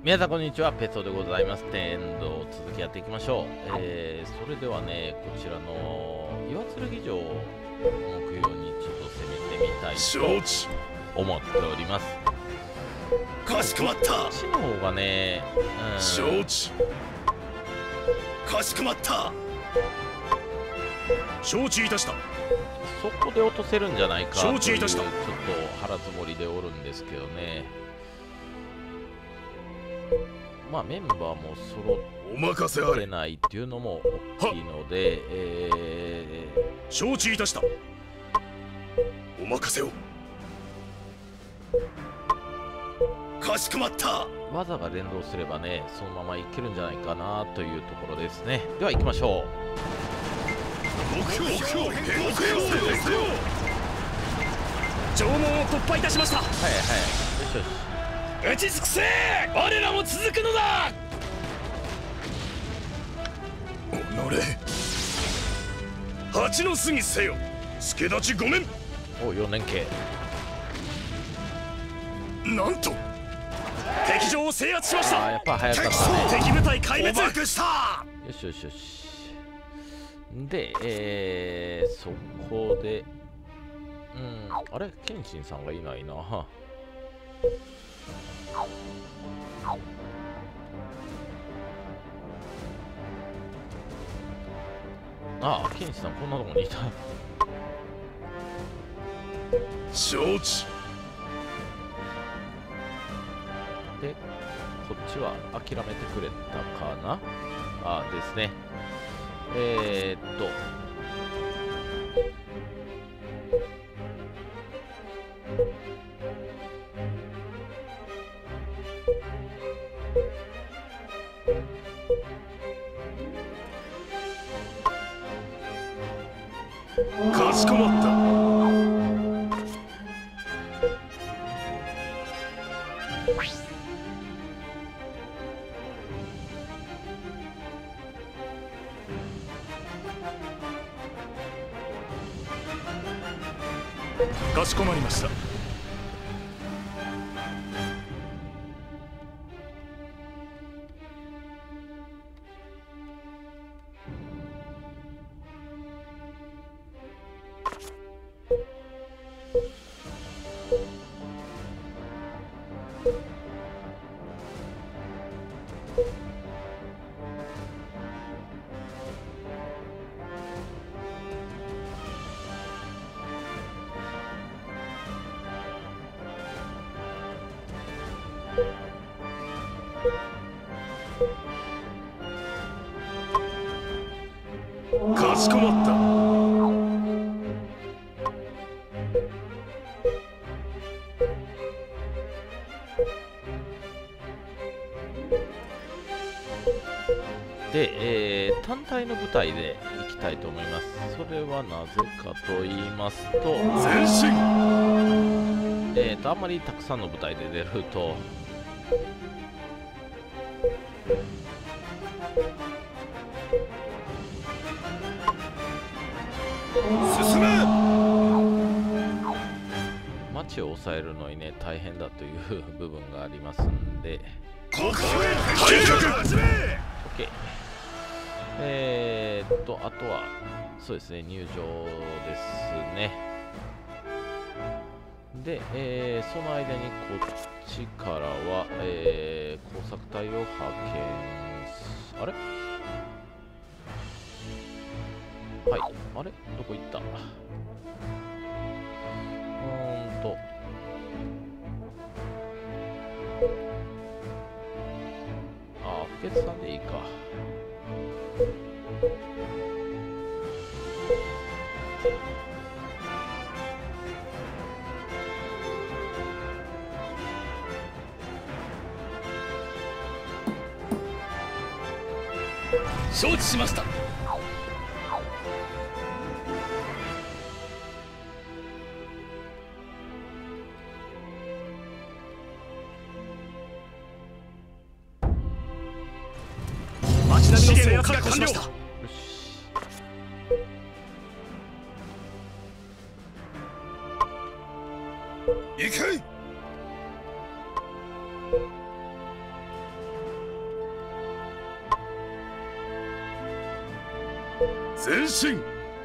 皆さんこんにちは、ペソでございます。天道続きやっていきましょう。それではね、こちらの岩剣城を目標にちょっと攻めてみたいと思っております。 かしこまった。 こっちの方がね、 承知。かしこまった。承知いたした。 そこで落とせるんじゃないかという承知いたした。 ちょっと腹積もりでおるんですけどね。まあメンバーも揃ってないっていうのも大きいので、 承知いたした。お任せを。かしこまった。 技が連動すればね、そのままいけるんじゃないかなというところですね。では行きましょう。 目標変更せよ。城門を突破いたしました。 はいはい。よしよし。 打ち尽くせ。我らも続くのだ。おのれ。八の巣にせよ。助立ちごめん。 お、4連携。 なんと敵城を制圧しました。 やっぱ早かったね。 敵部隊壊滅。よしよしよし。で、そこであれ謙信さんがいないな。ああ、謙信さんこんなとこにいた。 承知。 で、こっちは諦めてくれたかな。ああですね。 かしこまった。かしこまりました。かしこまった。 で、単体の部隊で行きたいと思います。それはなぜかと言いますと、 前進。 あんまりたくさんの部隊で出ると進め。 町を抑えるのにね大変だという部分がありますんで、 ここへ退却。 OK。あとはそうですね、入場ですね。で、その間にこっちからは、工作隊を派遣あれはい、あれどこ行った。補欠さんでいいか。 承知しました。町並みの制圧が完了。行け。 前進。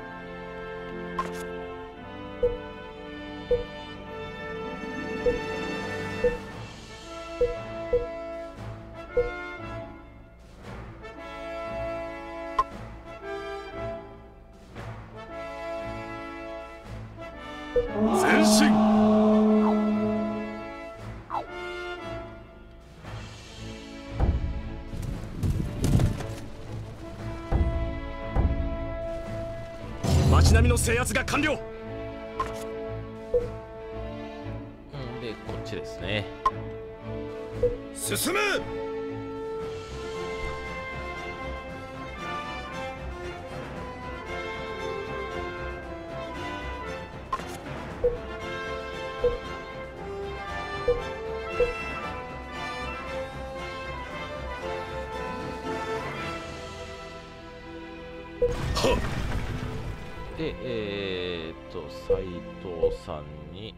前進。町並みの制圧が完了。 でこっちですね。 進め。はっ。 で斉藤さんに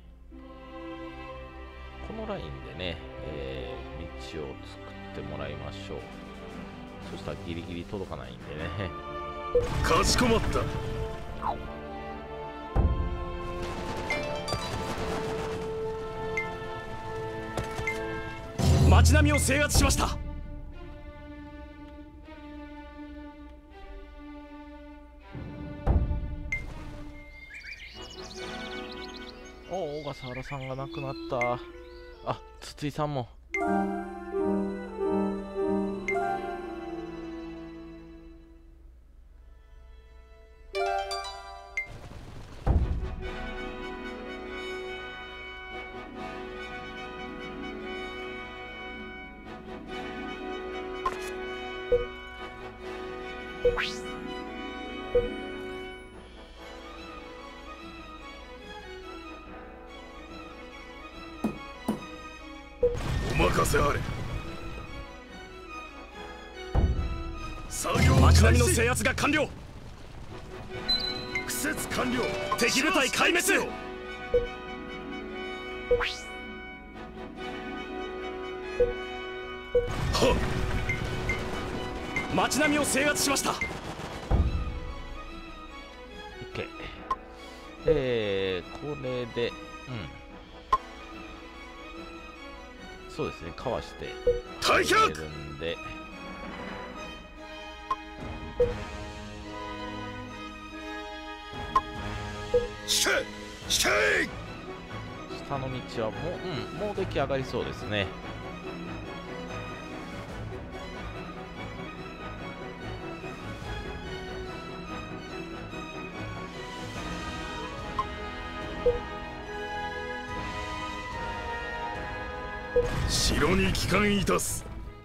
このラインでね、道を作ってもらいましょう。そしたらギリギリ届かないんでね。 かしこまった。町並みを制圧しました。 小笠原さんが亡くなった。あ、筒井さんも。 お任せあれ。作業町並みの制圧が完了。苦節完了。敵部隊壊滅。はっ。町並みを制圧しました。 OK。これでそうですね、かわして退却るんで、 しけしけ。 下の道はもう出来上がりそうですね。 城に帰還いたす。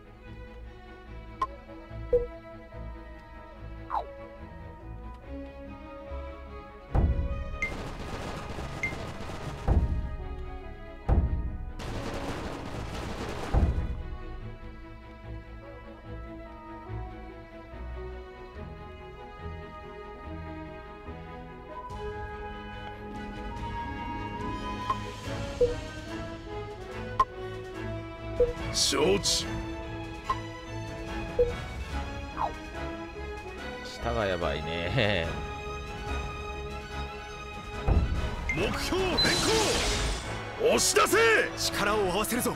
承知。 下がやばいね。 目標変更。押し出せ。力を合わせるぞ。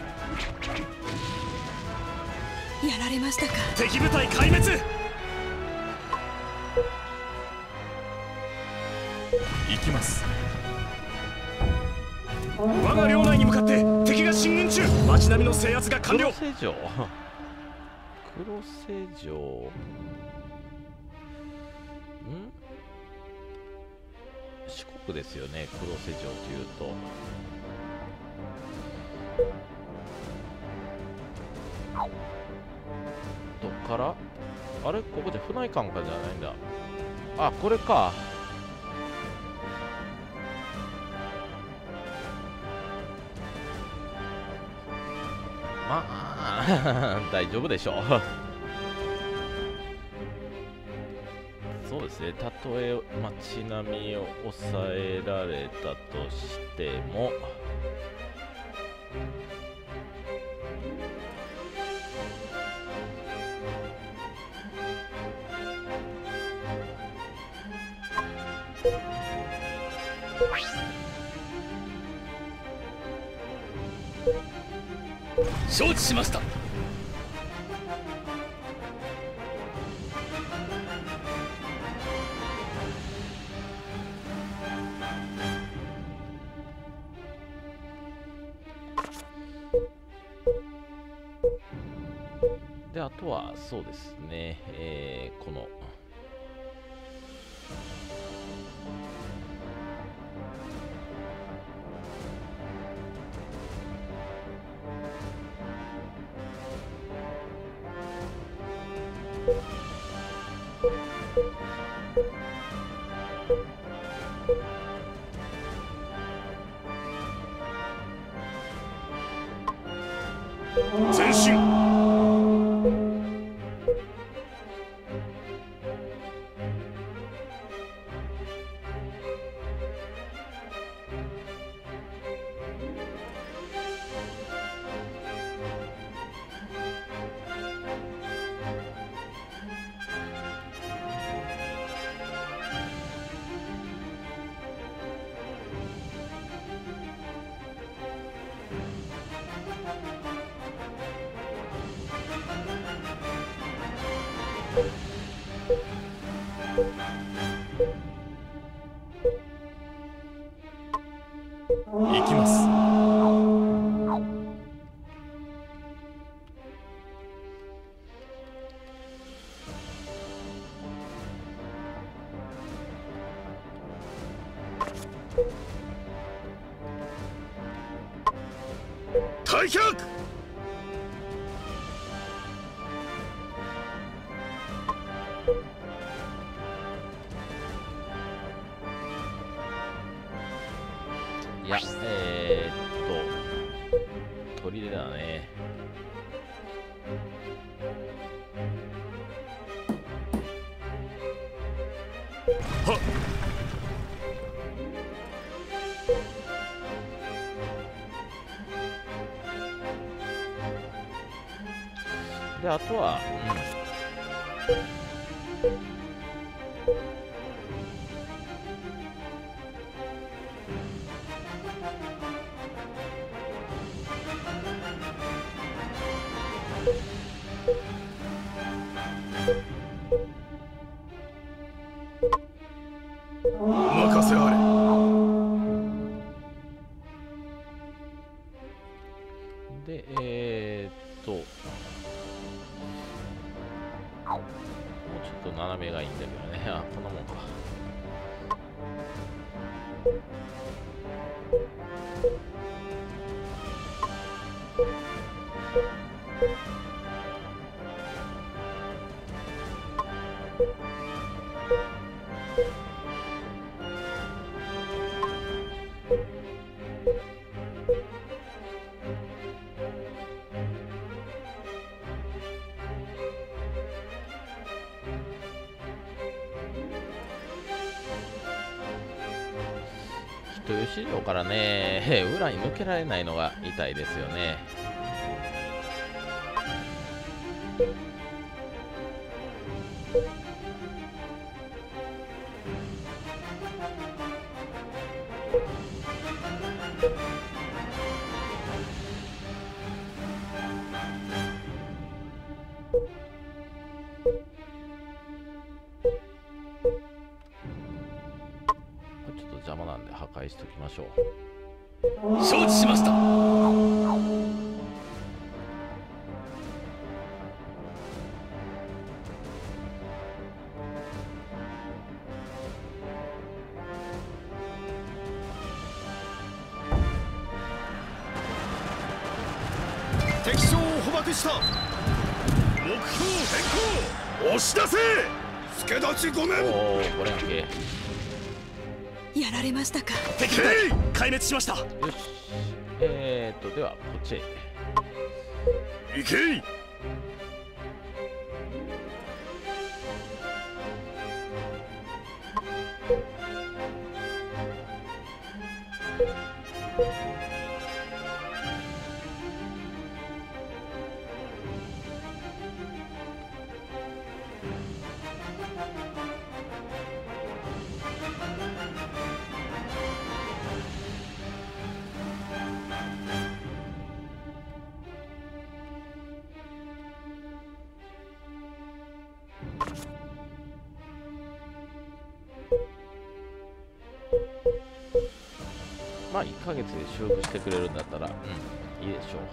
やられましたか。 敵部隊壊滅。行きます。我が領内に向かって敵が進軍中。町並みの制圧が完了。 黒瀬城黒瀬城四国ですよね、黒瀬城というと。どっからあれ、ここで船井館かじゃないんだ。あ、これか。まあ大丈夫でしょう。そうですね、たとえ街並みを抑えられたとしても承知しました。 で、あとはそうですね、この前進。行きます。退却。 いや、砦だね。 はっ。 で、あとは、 任せあれ。 で、もうちょっと斜めがいいんだけどね。あ、こんなもんか。豊洲市場からね、裏に抜けられないのが痛いですよね。邪魔なんで破壊しておきましょう。 承知しました。敵将を捕獲した。目標変更。押し出せ。助立ちごめん。 おお、これやんけ。 やられましたか。 敵対壊滅しました。よし。 ではこっちへ行け。 まあ1ヶ月で修復してくれるんだったら、いいでしょう。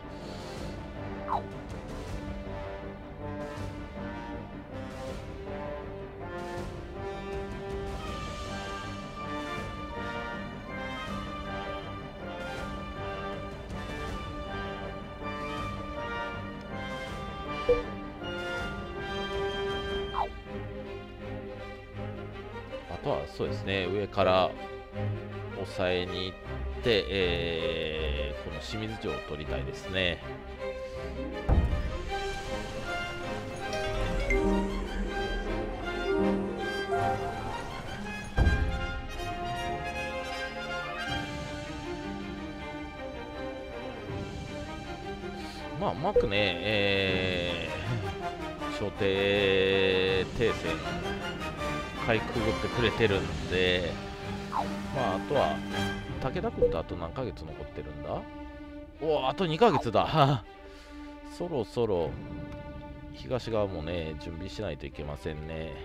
あとはそうですね、上から抑えに行って、この清水城を取りたいですね。まあうまくね、小艇停戦かいくぐってくれてるんで、まああとは武田君とあと何ヶ月残ってるんだ。おお、あと2ヶ月だそろそろ東側もね準備しないといけませんね。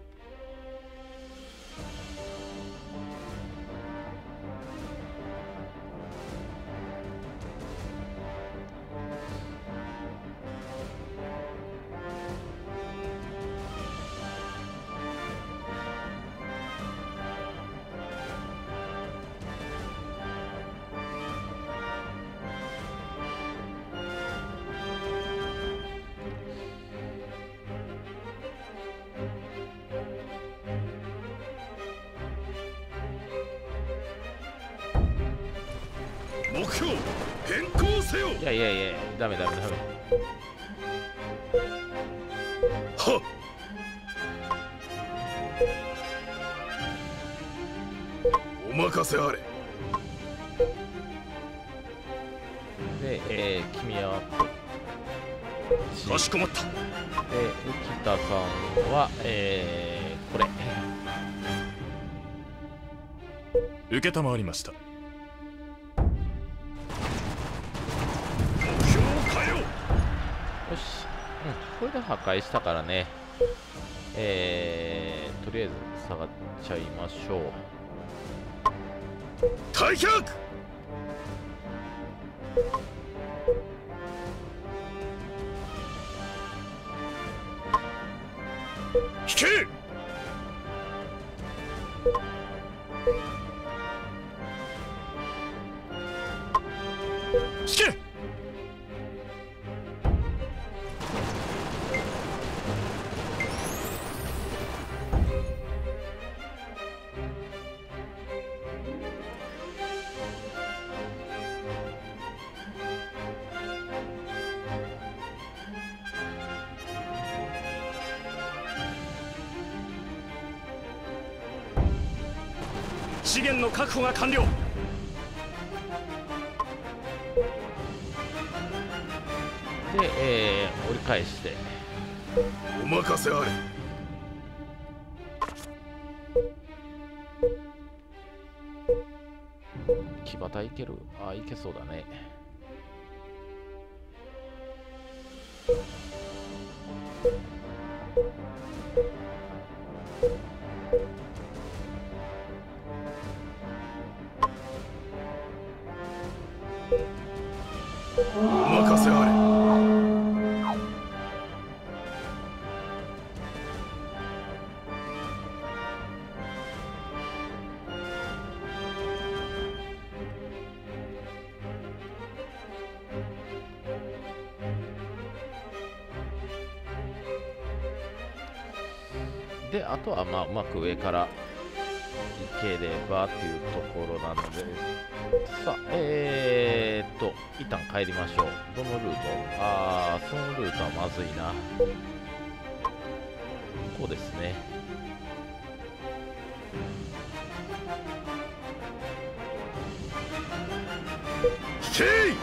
目標変更せよ。 いやいやいや、ダメダメダメ。 はっ、お任せあれ。 で、君はかしこまった。 で、浮田さんは、これ承りました。目標を変えよう。 よし、これで破壊したからね、とりあえず下がっちゃいましょう。 退却。引け。引け。資源の確保が完了。 で、折り返してお任せあれ。 木端いける？あ、いけそうだね。 お任せあれ。 で、あとはまあうまく上から行ければっていうところなので、さあ、一旦帰りましょう。どのルート？ああ、そのルートはまずいな。こうですね。 引けい。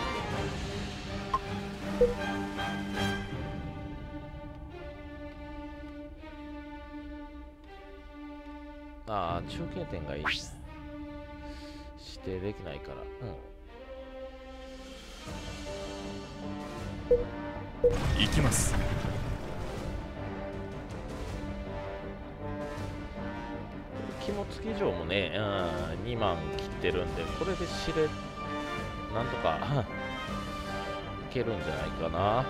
ああ、中継点がいい。指定できないから。 行きます。 気持物騎乗もね、2万切ってるんで、これでなんとかいけるんじゃないかな。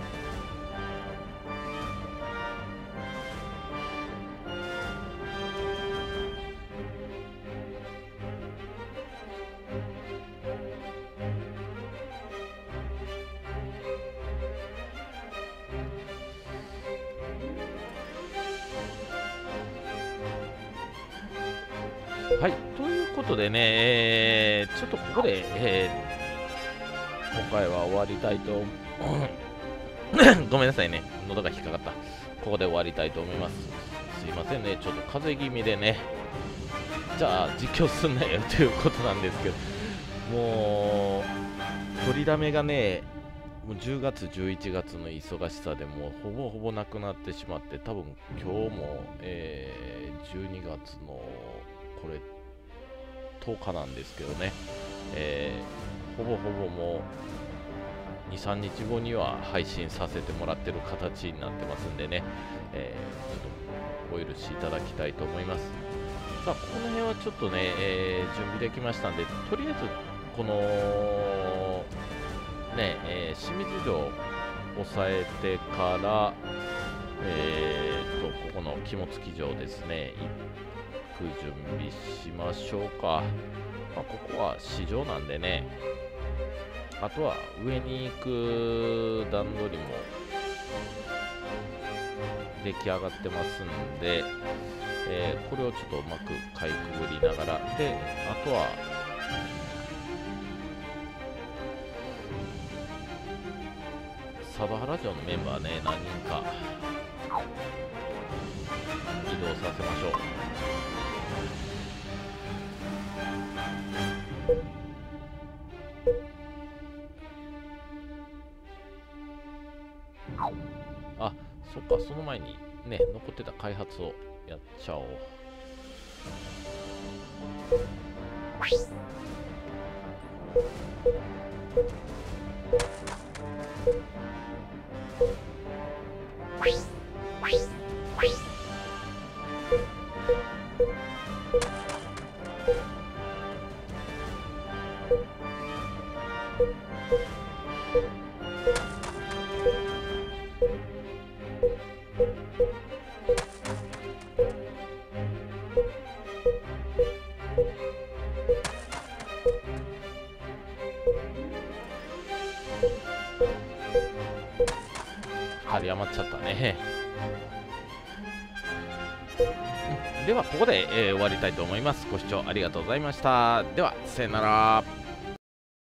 はい、ということでね、ちょっとここで、今回は終わりたいとごめんなさいね、喉が引っかかった。ここで終わりたいと思います。すいませんね、ちょっと風邪気味でね、じゃあ実況すんなよということなんですけど、もう取りだめがね、もう10月、11月の忙しさでもうほぼほぼなくなってしまって、多分今日も、12月のこれ10日なんですけどね、ほぼほぼもう 2,3 日後には配信させてもらってる形になってますんでね、ちょっとお許しいただきたいと思います。さあ、この辺はちょっとね、準備できましたんで、とりあえずこのね、清水城を抑えてから、ここの肝付城ですね、準備しましょうか。ここは市場なんでね、あとは上に行く段取りも出来上がってますんで、これをちょっとうまくかいくぐりながら、で、あとは佐渡原城のメンバーね、何人か移動させましょう。あ、そっか、その前にね、残ってた開発をやっちゃおう。有り余っちゃったね。ではここで、終わりたいと思います。ご視聴ありがとうございました。ではさよなら。